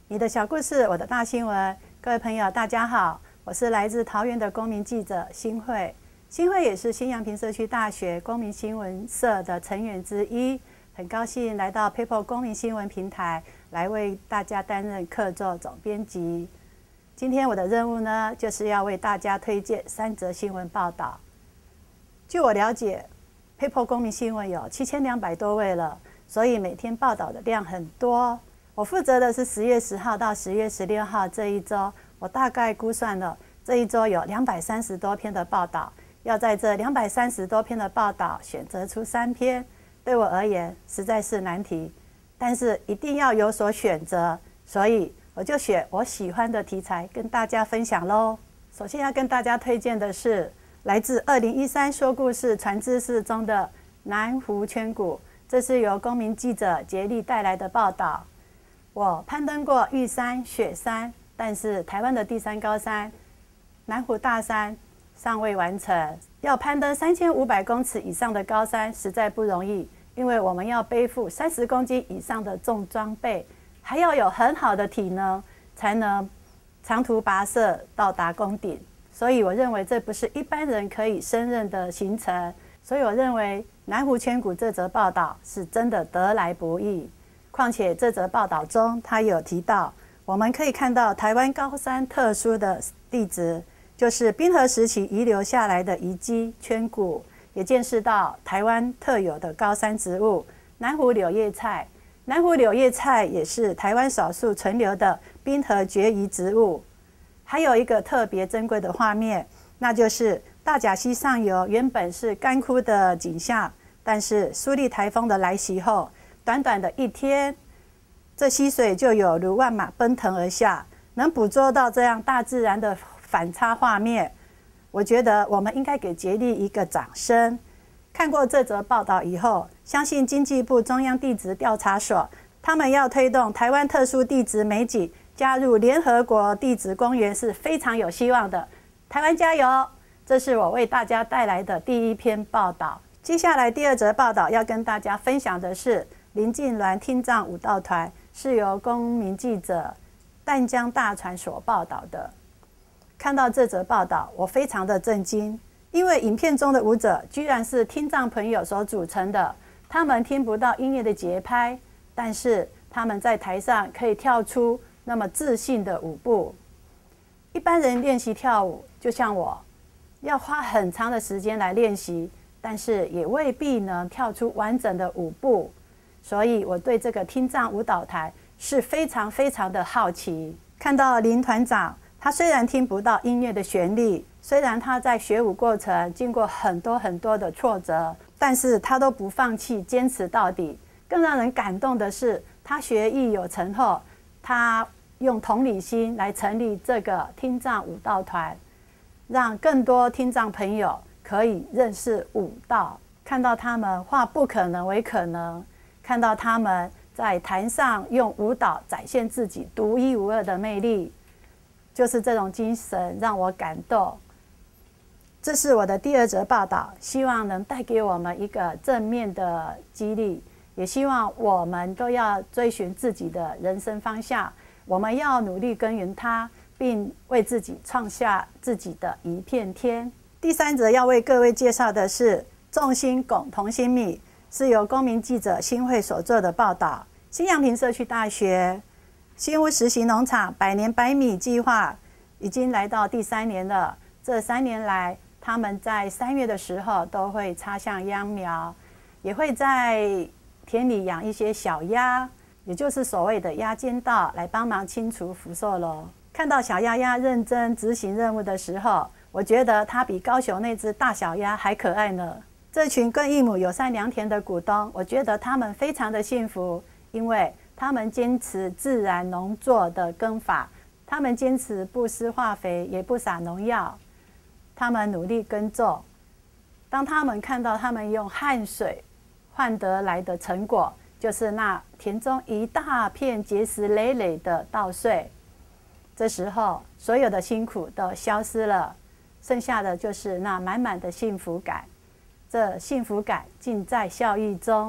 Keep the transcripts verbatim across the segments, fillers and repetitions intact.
你的小故事，我的大新闻。各位朋友，大家好，我是来自桃园的公民记者新慧。新慧也是新阳平社区大学公民新闻社的成员之一，很高兴来到 People 公民新闻平台，来为大家担任客座总编辑。今天我的任务呢，就是要为大家推荐三则新闻报道。据我了解 ，People 公民新闻有七千两百多位了，所以每天报道的量很多。我负责的是十月十号到十月十六号这一周，我大概估算了这一周有两百三十多篇的报道，要在这两百三十多篇的报道选择出三篇，对我而言实在是难题，但是一定要有所选择，所以我就选我喜欢的题材跟大家分享咯。首先要跟大家推荐的是来自二零一三说故事传知识中的南湖圈谷，这是由公民记者杰利带来的报道。我攀登过玉山、雪山，但是台湾的第三高山南湖大山尚未完成。要攀登三千五百公尺以上的高山实在不容易，因为我们要背负三十公斤以上的重装备，还要有很好的体能，才能长途跋涉到达宫顶。所以我认为这不是一般人可以胜任的行程。所以我认为南湖圈谷这则报道是真的得来不易。况且这则报道中，他有提到，我们可以看到台湾高山特殊的地质，就是冰河时期遗留下来的遗迹圈谷，也见识到台湾特有的高山植物南湖柳叶菜。南湖柳叶菜也是台湾少数存留的冰河绝遗植物。还有一个特别珍贵的画面，那就是大甲溪上游原本是干枯的景象，但是苏力台风的来袭后，短短的一天，这溪水就有如万马奔腾而下。能捕捉到这样大自然的反差画面，我觉得我们应该给杰利一个掌声。看过这则报道以后，相信经济部中央地质调查所，他们要推动台湾特殊地质美景加入联合国地质公园是非常有希望的。台湾加油！这是我为大家带来的第一篇报道。接下来第二则报道要跟大家分享的是林静鸾听障舞蹈团，是由公民记者淡江大传所报道的。看到这则报道，我非常的震惊，因为影片中的舞者居然是听障朋友所组成的。他们听不到音乐的节拍，但是他们在台上可以跳出那么自信的舞步。一般人练习跳舞，就像我，要花很长的时间来练习，但是也未必能跳出完整的舞步。所以我对这个听障舞蹈团是非常非常的好奇。看到林团长，他虽然听不到音乐的旋律，虽然他在学舞过程经过很多很多的挫折，但是他都不放弃，坚持到底。更让人感动的是，他学艺有成后，他用同理心来成立这个听障舞蹈团，让更多听障朋友可以认识舞蹈，看到他们化不可能为可能，看到他们在台上用舞蹈展现自己独一无二的魅力，就是这种精神让我感动。这是我的第二则报道，希望能带给我们一个正面的激励，也希望我们都要追寻自己的人生方向，我们要努力耕耘它，并为自己创下自己的一片天。第三则要为各位介绍的是众星拱同心米，是由公民记者新慧所做的报道。新阳平社区大学新屋实习农场百年百米计划已经来到第三年了。这三年来，他们在三月的时候都会插向秧苗，也会在田里养一些小鸭，也就是所谓的鸭间道，来帮忙清除福寿螺。看到小鸭鸭认真执行任务的时候，我觉得它比高雄那只大小鸭还可爱呢。这群跟义母友善良田的股东，我觉得他们非常的幸福，因为他们坚持自然农作的耕法，他们坚持不施化肥，也不撒农药，他们努力耕种。当他们看到他们用汗水换得来的成果，就是那田中一大片结实累累的稻穗，这时候所有的辛苦都消失了，剩下的就是那满满的幸福感。这幸福感尽在笑意中。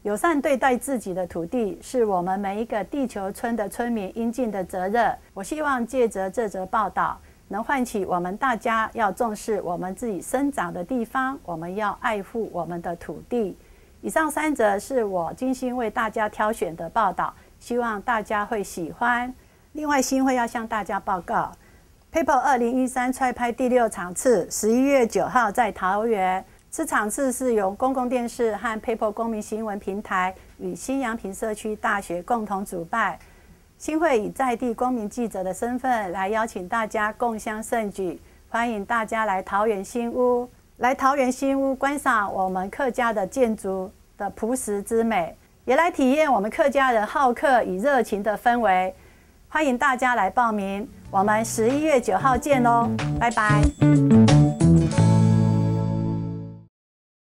友善对待自己的土地，是我们每一个地球村的村民应尽的责任。我希望借着这则报道，能唤起我们大家要重视我们自己生长的地方，我们要爱护我们的土地。以上三则是我精心为大家挑选的报道，希望大家会喜欢。另外，新会要向大家报告 ，People 二零一三踹拍第六场次，十一月九号在桃园。此场次是由公共电视和 People 公民新闻平台与新阳平社区大学共同主办。新会以在地公民记者的身份来邀请大家共襄盛举，欢迎大家来桃园新屋，来桃园新屋观赏我们客家的建筑的朴实之美，也来体验我们客家人好客与热情的氛围。欢迎大家来报名，我们十一月九号见喽，拜拜。